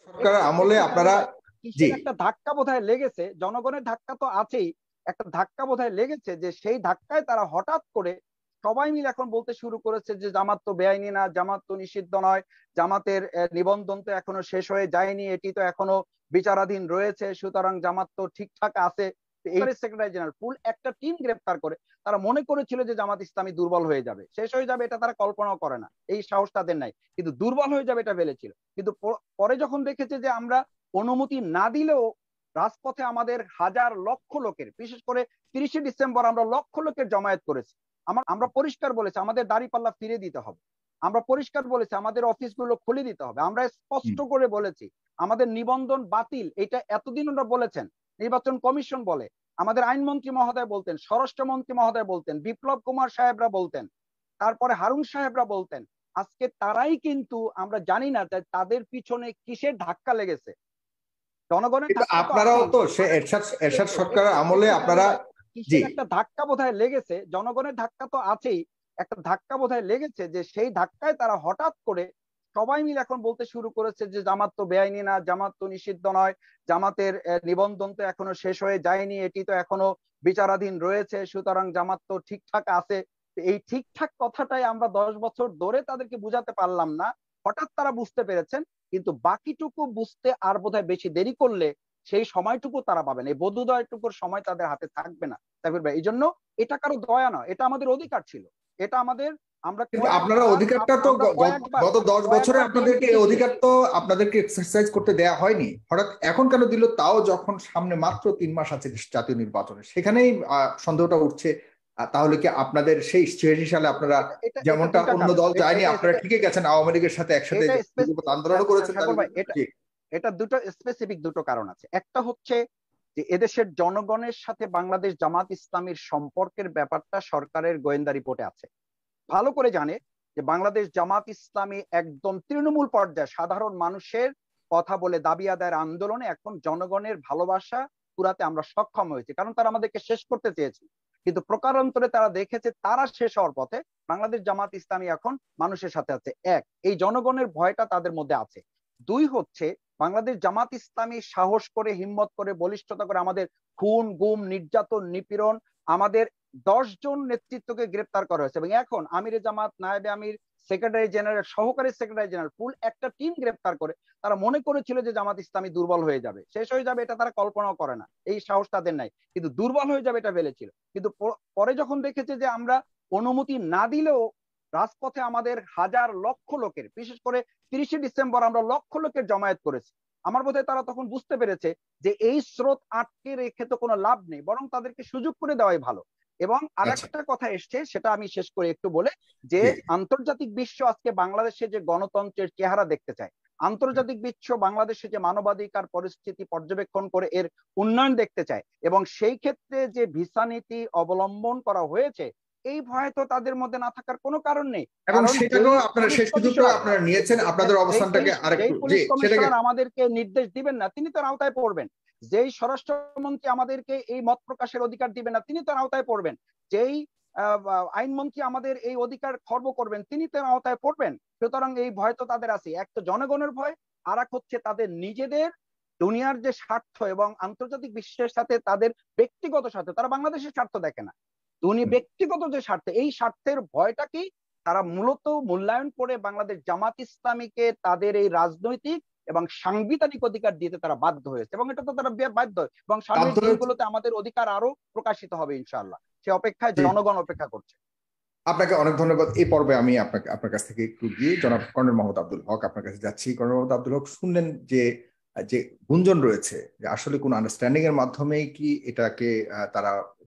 সরকার আমলে আপনারা জি একটা ধাক্কা বোধহয় লেগেছে, জনগণের ধাক্কা তো আছেই, একটা ধাক্কা বোধহয় লেগেছে যে সেই ধাক্কায় তারা হঠাৎ করে সবাই মিলে এখন বলতে শুরু করেছে যে জামাত তো বেআইনি না, জামাত তো নিষিদ্ধ নয়, জামাতের নিবন্ধন তো এখনো শেষ হয়ে যায়নি, এটি তো এখনো বিচারাধীন রয়েছে, সুতরাং জামাত তো ঠিকঠাক আছে। এই সেক্রেটারি জেনারেল ফুল একটা টিম গ্রেপ্তার করে তারা মনে করেছিল যে জামাত ইসলামী দুর্বল হয়ে যাবে, শেষ হয়ে যাবে, এটা তারা কল্পনাও করে না, এই সাহস তাদের নাই, কিন্তু দুর্বল হয়ে যাবে এটা ভেবেছিল। কিন্তু পরে যখন দেখেছে যে আমরা অনুমতি না দিলেও রাজপথে আমাদের হাজার লক্ষ লোকের, বিশেষ করে 30শে ডিসেম্বর আমরা লক্ষ লোকের জমায়েত করেছি, আমরা পরিষ্কার বলেছি আমাদের দাঁড়িপাল্লা ফিরে দিতে হবে, আমরা পরিষ্কার বলেছি আমাদের অফিসগুলো খুলে দিতে হবে, আমরা স্পষ্ট করে বলেছি আমাদের নিবন্ধন বাতিল, এটা এতদিন ওরা বলেছেন, নির্বাচন কমিশন বলে, আমাদের আইনমন্ত্রী মহোদয় বলতেন, স্বরাষ্ট্রমন্ত্রী মহোদয় বলতেন, বিপ্লব কুমার সাহেবরা বলতেন, তারপরে হারুন সাহেবরা বলতেন। আজকে তারাই কিন্তু, আমরা জানি না তাদের পিছনে কিসের ধাক্কা লেগেছে, জনগণের ধাক্কা। আপনারাও তো সে এরশাদ সরকার আমলে আপনারা জি একটা ধাক্কা বোধহয় লেগেছে, জনগণের ধাক্কা তো আছেই, একটা ধাক্কা বোধহয় লেগেছে যে সেই ধাক্কায় তারা হঠাৎ করে সবাই মিলে এখন বলতে শুরু করেছে যে জামাত তো বেআইনি না, জামাত তো নিষিদ্ধ নয়, জামাতের নিবন্ধন তো এখনো শেষ হয়ে যায়নি, এটি তো এখনো বিচারাধীন রয়েছে, সুতরাং জামাত তো ঠিকঠাক আছে। এই ঠিকঠাক কথাটাই আমরা 10 বছর ধরে তাদেরকে বুঝাতে পারলাম না, হঠাৎ তারা বুঝতে পেরেছেন, কিন্তু বাকিটুকু বুঝতে আর বোধহয় বেশি দেরি করলে সেই সময়টুকু তারা পাবেন, এই বোধোদয়টুকুর সময় তাদের হাতে থাকবে না। তারপর এই জন্য এটা কারো দয়া না, এটা আমাদের অধিকার ছিল, এটা আমাদের, আমরা কিন্তু আপনারা অধিকারটা তো গত 10 বছরে আপনাদেরকে এই অধিকার তো আপনাদেরকে এক্সারসাইজ করতে দেয়া হয়নি, হঠাৎ এখন কেন দিল, তাও যখন সামনে মাত্র 3 মাস আছে জাতীয় নির্বাচনে, সেখানেই সন্দেহটা উঠছে। তাহলে কি আপনাদের সেই 86 সালে আপনারা যেমনটা অন্য দল যায়নি, আপনারা ঠিকই গেছেন আওয়ামী লীগের সাথে একসাথে আন্দোলন করেছেন? এটা দুটো স্পেসিফিক দুটো কারণ আছে। একটা হচ্ছে যে এদেশের জনগণের সাথে বাংলাদেশ জামাত ইসলামীর সম্পর্কের ব্যাপারটা সরকারের গোয়েন্দা রিপোর্টে আছে, ভালো করে জানে যে বাংলাদেশ জামাত ইসলামী একদম তৃণমূল পর্যায়ে সাধারণ মানুষের কথা বলে দাবি আদায়ের আন্দোলনে এখন জনগণের ভালোবাসা পুরাতে আমরা সক্ষম হয়েছি, কারণ তারা আমাদেরকে শেষ করতে চেয়েছে, কিন্তু প্রকারান্তরে তারা দেখেছে তারা শেষ হওয়ার পথে বাংলাদেশ জামাত ইসলামী এখন মানুষের সাথে আছে। এক, এই জনগণের ভয়টা তাদের মধ্যে আছে। দুই হচ্ছে বাংলাদেশ জামাত ইসলামী সাহস করে, হিম্মত করে, বলিষ্ঠতা করে আমাদের খুন গুম নির্যাতন নিপীড়ন, আমাদের 10 জন নেতৃত্বকে গ্রেপ্তার করা হয়েছে, এবং এখন আমিরে জামাত, নায়েবে আমির, সেক্রেটারি জেনারেল, সহকারী সেক্রেটারি জেনারেল ফুল একটা টিম গ্রেপ্তার করে তারা মনে করেছিল যে জামাত ইসলামী দুর্বল হয়ে যাবে, শেষ হয়ে যাবে, এটা তারা কল্পনাও করে না, এই সাহস তাদের নাই, কিন্তু দুর্বল হয়ে যাবে এটা ভেবেছিল। কিন্তু পরে যখন দেখেছে যে আমরা অনুমতি না দিলেও রাজপথে আমাদের হাজার লক্ষ লোকের, বিশেষ করে 30শে ডিসেম্বর আমরা লক্ষ লোকের জমায়েত করেছি, আমার বোধহয় তারা তখন বুঝতে পেরেছে যে এই স্রোত আটকে রেখে তো কোনো লাভ নেই, বরং তাদেরকে সুযোগ করে দেওয়াই ভালো। এবং আরেকটা কথা এসছে, সেটা আমি শেষ করে একটু বলে, যে আন্তর্জাতিক বিশ্ব আজকে বাংলাদেশে যে গণতন্ত্রের চেহারা দেখতে চায়, আন্তর্জাতিক বিশ্ব বাংলাদেশে যে মানবাধিকার পরিস্থিতি পর্যবেক্ষণ করে এর উন্নয়ন দেখতে চায়, এবং সেই ক্ষেত্রে যে ভিসা নীতি অবলম্বন করা হয়েছে, এই ভয় তো তাদের মধ্যে না থাকার কোনো কারণ নেই, কারণ আপনারা নিয়েছেন আপনাদের অবস্থানটাকে আরেকটু, কমিশনার আমাদেরকে নির্দেশ দিবেন না, তিনি তার আওতায় পড়বেন, যেই স্বরাষ্ট্রমন্ত্রী আমাদেরকে এই মত প্রকাশের অধিকার দিবেন না, তিনি তার আওতায় পড়বেন, যেই আইনমন্ত্রী আমাদের এই অধিকার খর্ব করবেন, তিনি তার আওতায় পড়বেন। সুতরাং এই ভয় তো তাদের আছে, এক তো জনগণের ভয়, আর এক হচ্ছে তাদের নিজেদের দুনিয়ার যে স্বার্থ এবং আন্তর্জাতিক বিশ্বের সাথে তাদের ব্যক্তিগত স্বার্থ, তারা বাংলাদেশের স্বার্থ দেখে না, ব্যক্তিগত যে স্বার্থ, এই স্বার্থের ভয়টাকেই তারা মূলত মূল্যায়ন করে বাংলাদেশ জামাত ইসলামীকে তাদের এই রাজনৈতিক এবং সাংবিধানিক অধিকার দিতে তারা বাধ্য হয়েছে, এবং এটা তো তারা বাধ্য, এবং সামনের দিনগুলোতে আমাদের অধিকার আরো প্রকাশিত হবে ইনশাআল্লাহ, সে অপেক্ষায় জনগণ অপেক্ষা করছে। আপনাকে অনেক ধন্যবাদ। এই পর্বে আমি আপনার কাছ থেকে একটু গিয়ে জনাব কর্নেল মোহাম্মদ আব্দুল হক আপনার কাছে যাচ্ছি। কর্নেল মোহাম্মদ আব্দুল হক, শুনলেন যে যে গুঞ্জন রয়েছে যে আসলে কোন আন্ডারস্ট্যান্ডিং এর মাধ্যমে কি এটাকে তারা